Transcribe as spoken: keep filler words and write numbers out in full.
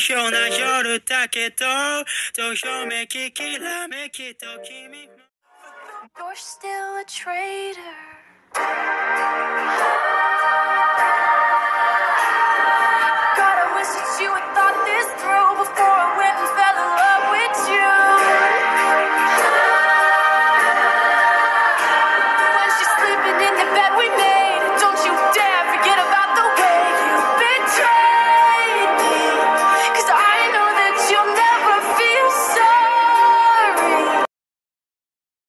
象な夜だけどどよめききらめきと君 You're still a traitor.